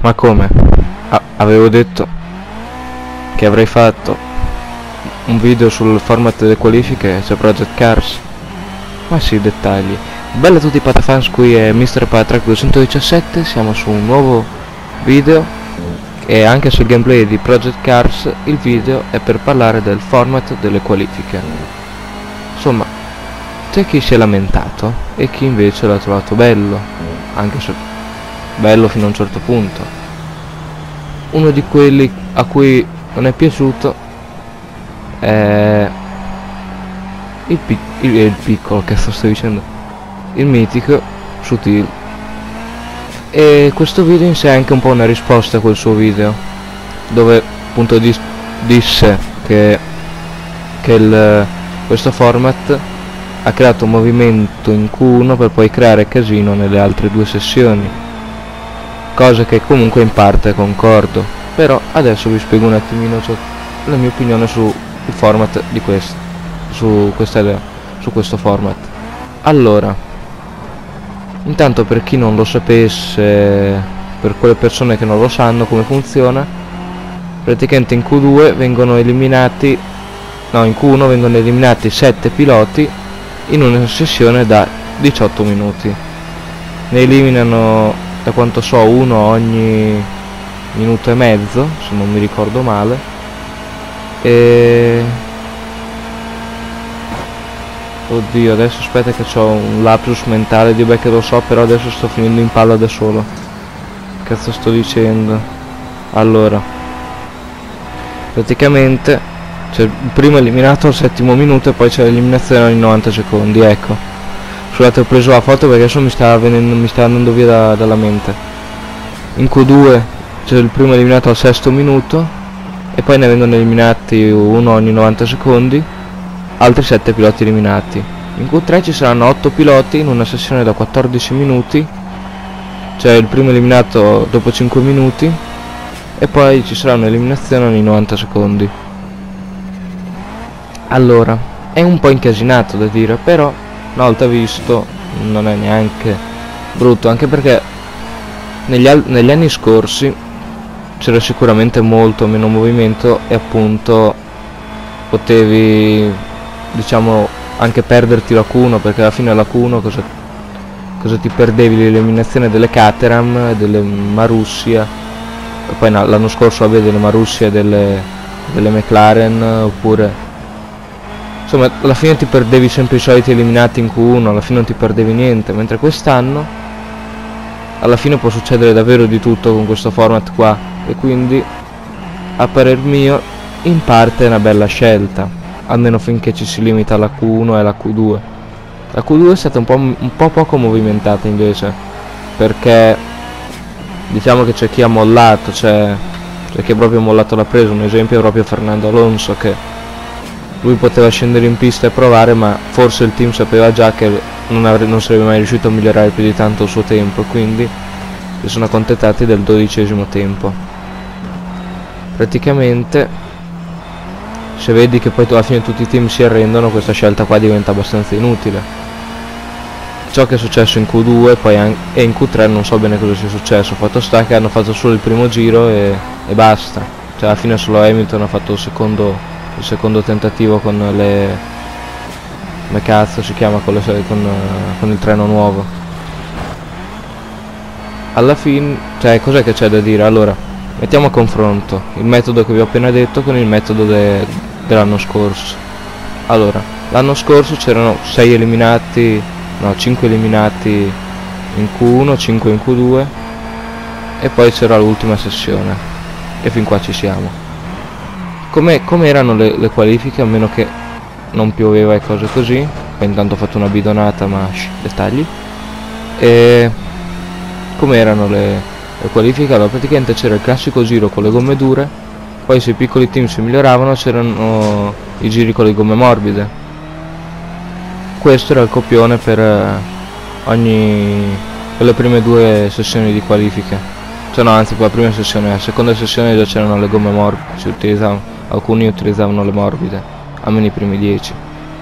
Ma come? Avevo detto che avrei fatto un video sul format delle qualifiche, cioè Project Cars. Ma sì, dettagli. Bella a tutti i patafans, qui è Mr. Patrick 217, siamo su un nuovo video e anche sul gameplay di Project Cars. Il video è per parlare del format delle qualifiche. Insomma, c'è chi si è lamentato e chi invece l'ha trovato bello, anche se bello fino a un certo punto. Uno di quelli a cui non è piaciuto è il piccolo, che sto dicendo, il mitico Sutil. E questo video in sé è anche un po' una risposta a quel suo video, dove appunto disse che questo format ha creato un movimento in Q1 per poi creare casino nelle altre due sessioni, cosa che comunque in parte concordo. Però adesso vi spiego un attimino la mia opinione sul format di su questo format. Allora, intanto, per chi non lo sapesse, per quelle persone che non lo sanno come funziona, praticamente in Q2 vengono eliminati, no, in Q1 vengono eliminati 7 piloti in una sessione da 18 minuti. Ne eliminano, da quanto so, uno ogni minuto e mezzo, se non mi ricordo male. E oddio, adesso aspetta che ho un lapsus mentale, Dio beh che lo so, però adesso sto finendo in palla da solo. Cazzo sto dicendo? Allora, praticamente c'è il primo eliminato al 7° minuto e poi c'è l'eliminazione ogni 90 secondi, ecco. Scusate, ho preso la foto perché adesso mi sta andando via dalla mente. In Q2 c'è il primo eliminato al 6° minuto e poi ne vengono eliminati uno ogni 90 secondi, altri 7 piloti eliminati. In Q3 ci saranno 8 piloti in una sessione da 14 minuti, cioè il primo eliminato dopo 5 minuti e poi ci sarà un'eliminazione ogni 90 secondi. Allora, è un po' incasinato da dire, però una volta visto non è neanche brutto, anche perché negli anni scorsi c'era sicuramente molto meno movimento e appunto potevi, diciamo, anche perderti la Q1, perché alla fine la Q1 cosa ti perdevi? L'eliminazione delle Caterham, delle Marussia, e poi l'anno scorso vabbè delle Marussia e delle McLaren, oppure insomma alla fine ti perdevi sempre i soliti eliminati in Q1, alla fine non ti perdevi niente, mentre quest'anno alla fine può succedere davvero di tutto con questo format qua, e quindi a parer mio in parte è una bella scelta, almeno finché ci si limita alla Q1 e alla Q2. La Q2 è stata un po' poco movimentata invece, perché diciamo che c'è chi ha mollato, c'è chi ha proprio mollato la presa. Un esempio è proprio Fernando Alonso, che lui poteva scendere in pista e provare, ma forse il team sapeva già che non sarebbe mai riuscito a migliorare più di tanto il suo tempo, quindi si sono accontentati del 12° tempo. Praticamente, se vedi che poi alla fine tutti i team si arrendono, questa scelta qua diventa abbastanza inutile. Ciò che è successo in Q2 e in Q3 non so bene cosa sia successo. Fatto sta che hanno fatto solo il primo giro e basta, cioè alla fine solo Hamilton ha fatto il secondo tentativo con come cazzo si chiama, con il treno nuovo. Alla fine, cioè, cos'è che c'è da dire? Allora, mettiamo a confronto il metodo che vi ho appena detto con il metodo dell'anno scorso. Allora, l'anno scorso c'erano 5 eliminati in Q1, 5 in Q2 e poi c'era l'ultima sessione e fin qua ci siamo. Come erano le qualifiche, a meno che non pioveva e cose così. Poi intanto ho fatto una bidonata, ma dettagli. E come erano le qualifiche? Allora, praticamente c'era il classico giro con le gomme dure, poi se i piccoli team si miglioravano c'erano i giri con le gomme morbide. Questo era il copione per le prime due sessioni di qualifiche. Cioè no, anzi, per la prima sessione, la seconda sessione già c'erano le gomme morbide, alcuni utilizzavano le morbide, almeno i primi 10.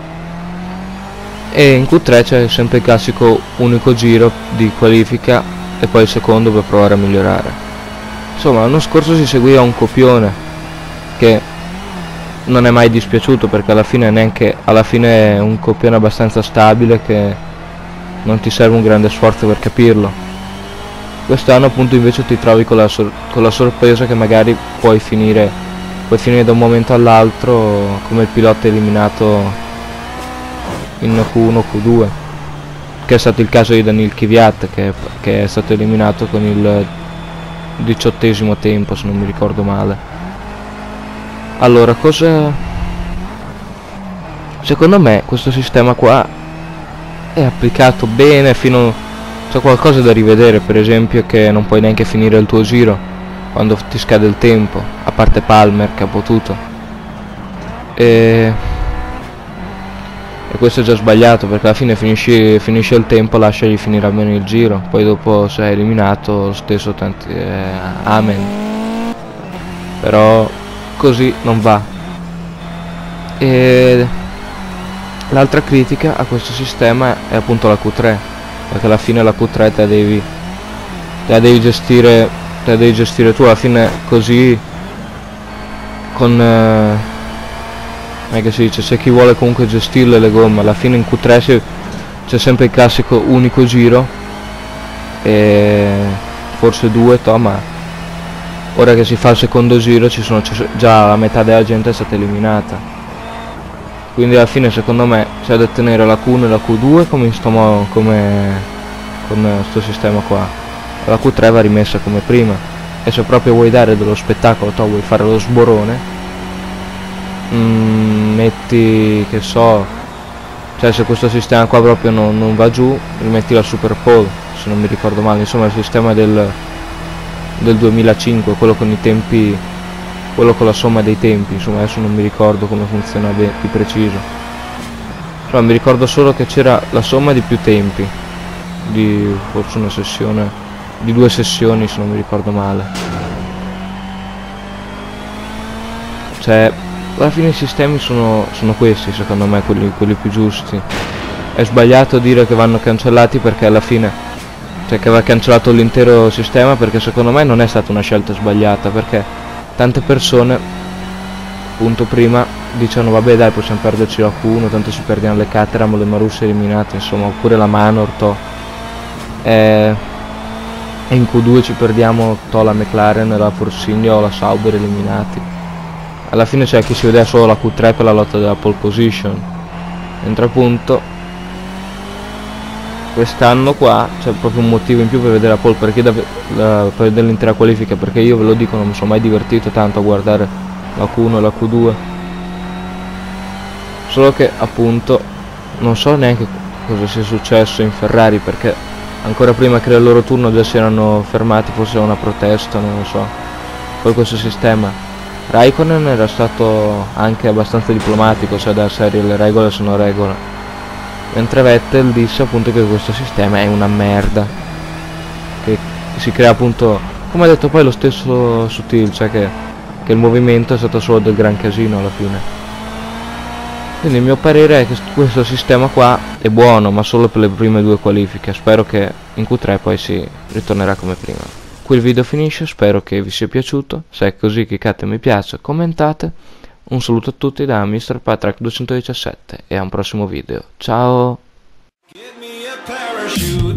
E in Q3 c'è sempre il classico unico giro di qualifica e poi il secondo per provare a migliorare. Insomma, l'anno scorso si seguiva un copione che non è mai dispiaciuto, perché alla fine è un copione abbastanza stabile che non ti serve un grande sforzo per capirlo. Quest'anno appunto invece ti trovi con la sorpresa che magari puoi finire da un momento all'altro come il pilota eliminato in Q1 Q2, che è stato il caso di Daniil Kvyat, che è stato eliminato con il 18° tempo, se non mi ricordo male. Allora, secondo me questo sistema qua è applicato bene c'è qualcosa da rivedere, per esempio che non puoi neanche finire il tuo giro quando ti scade il tempo, a parte Palmer che ha potuto. E questo è già sbagliato, perché alla fine finisce il tempo, lasciagli finire almeno il giro, poi dopo se è eliminato lo stesso amen. Però così non va. E l'altra critica a questo sistema è appunto la Q3, perché alla fine la Q3 te la devi gestire tu, alla fine così non è che si dice, se chi vuole comunque gestirle le gomme, alla fine in Q3 c'è sempre il classico unico giro, e forse due, ma ora che si fa il secondo giro già la metà della gente è stata eliminata. Quindi alla fine secondo me c'è da tenere la Q1 e la Q2 come con sto sistema qua, la Q3 va rimessa come prima, e se proprio vuoi dare dello spettacolo, vuoi fare lo sborone, metti, che so, cioè se questo sistema qua proprio non va giù, rimetti la Super Pole, se non mi ricordo male, insomma il sistema del 2005, quello con i tempi, quello con la somma dei tempi, insomma adesso non mi ricordo come funziona di preciso, insomma mi ricordo solo che c'era la somma di più tempi, di forse una sessione, di 2 sessioni se non mi ricordo male. Cioè alla fine i sistemi sono questi, secondo me, quelli più giusti. È sbagliato dire che vanno cancellati, perché alla fine, cioè che va cancellato l'intero sistema, perché secondo me non è stata una scelta sbagliata, perché tante persone appunto prima dicevano vabbè dai, possiamo perderci la Q1, tanto ci perdiamo le Caterham o le Marussia eliminate, insomma, oppure la Manor, e in Q2 ci perdiamo la McLaren, la Force India o la Sauber eliminati. Alla fine c'è chi si vedeva solo la Q3 per la lotta della pole position, mentre appunto quest'anno qua c'è proprio un motivo in più per vedere la pole, perché per vedere l'intera qualifica, perché io ve lo dico, non mi sono mai divertito tanto a guardare la Q1 e la Q2, solo che appunto non so neanche cosa sia successo in Ferrari, perché ancora prima che era il loro turno già si erano fermati, forse una protesta, non lo so, per questo sistema. Raikkonen era stato anche abbastanza diplomatico, cioè della serie le regole sono regole, mentre Vettel disse appunto che questo sistema è una merda, che si crea appunto, come ha detto poi lo stesso Sutil, cioè che il movimento è stato solo del gran casino alla fine. Quindi il mio parere è che questo sistema qua è buono, ma solo per le prime 2 qualifiche, spero che in Q3 poi si ritornerà come prima. Qui il video finisce, spero che vi sia piaciuto, se è così cliccate mi piace, commentate, un saluto a tutti da Mr. Patrick 217 e a un prossimo video, ciao!